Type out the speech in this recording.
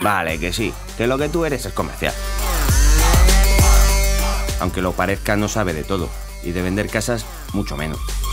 Vale, que sí, que lo que tú eres es comercial. Aunque lo parezca, no sabe de todo, y de vender casas mucho menos.